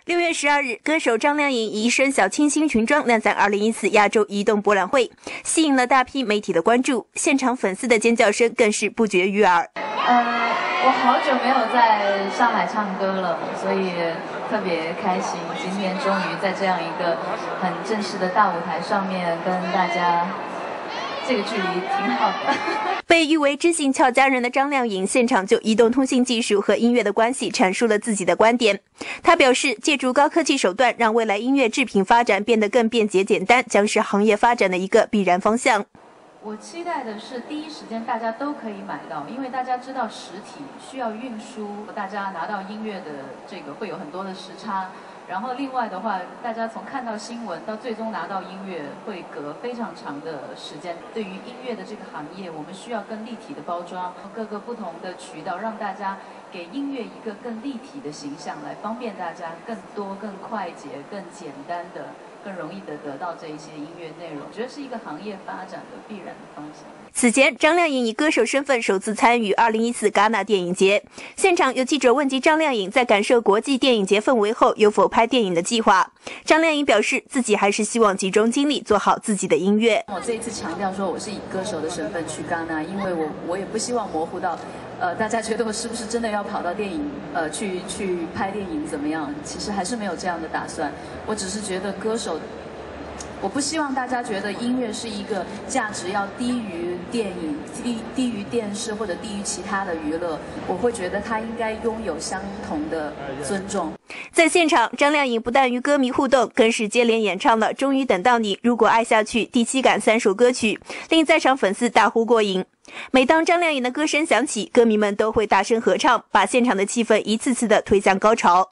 6月12日，歌手张靓颖以一身小清新裙装亮相2014亚洲移动博览会，吸引了大批媒体的关注，现场粉丝的尖叫声更是不绝于耳。 我好久没有在上海唱歌了，所以特别开心，今天终于在这样一个很正式的大舞台上面跟大家。这个距离挺好的。 被誉为知性俏佳人的张靓颖，现场就移动通信技术和音乐的关系阐述了自己的观点。她表示，借助高科技手段，让未来音乐制品发展变得更便捷简单，将是行业发展的一个必然方向。 我期待的是第一时间大家都可以买到，因为大家知道实体需要运输，大家拿到音乐的这个会有很多的时差。然后另外的话，大家从看到新闻到最终拿到音乐会隔非常长的时间。对于音乐的这个行业，我们需要更立体的包装，各个不同的渠道，让大家给音乐一个更立体的形象，来方便大家更多、更快捷、更简单的、更容易的得到这一些音乐内容。我觉得是一个行业发展的必然的方向。 此前，张靓颖以歌手身份首次参与2014戛纳电影节。现场有记者问及张靓颖在感受国际电影节氛围后有否拍电影的计划。张靓颖表示，自己还是希望集中精力做好自己的音乐。 我这一次强调说我是以歌手的身份去戛纳，因为我也不希望模糊到，大家觉得我是不是真的要跑到电影去拍电影怎么样？其实还是没有这样的打算。我只是觉得歌手。我不希望大家觉得音乐是一个价值要低于电影、低于电视或者低于其他的娱乐。我会觉得它应该拥有相同的尊重。 在现场，张靓颖不但与歌迷互动，更是接连演唱了《终于等到你》《如果爱下去》《第七感》3首歌曲，令在场粉丝大呼过瘾。每当张靓颖的歌声响起，歌迷们都会大声合唱，把现场的气氛一次次的推向高潮。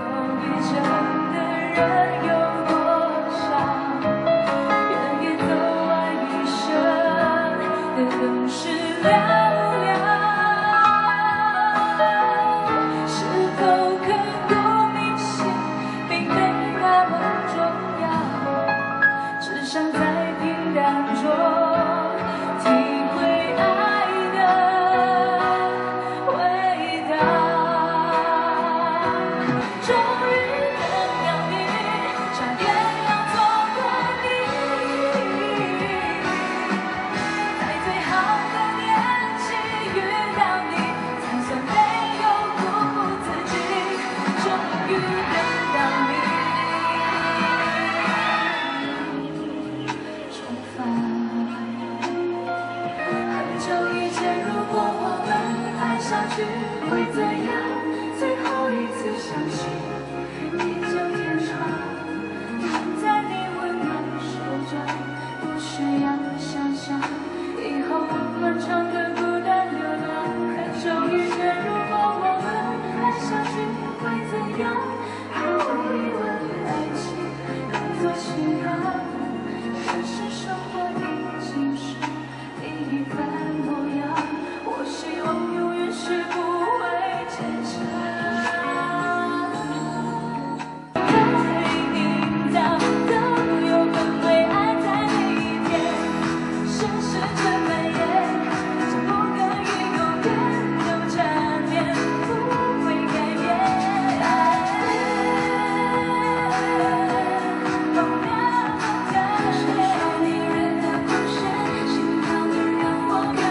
会怎样？最后一次相信，地久天长，躺在你温暖手掌，不需要想象，以后漫长的孤单流浪。可终于间，如果我们还相信，会怎样？毫无疑问，爱情更多期望，可是生活已经是另一番模样。我希望永远是不会坚强。对你到都有更为爱在那一天，盛世这蔓延，这不可以永远都缠绵，不会改变。梦亮的是双迷人的光线，心跳的让我看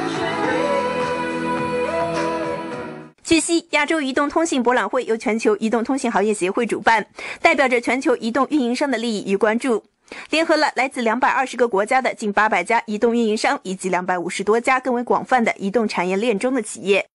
据悉，亚洲移动通信博览会由全球移动通信行业协会主办，代表着全球移动运营商的利益与关注，联合了来自220个国家的近800家移动运营商以及250多家更为广泛的移动产业链中的企业。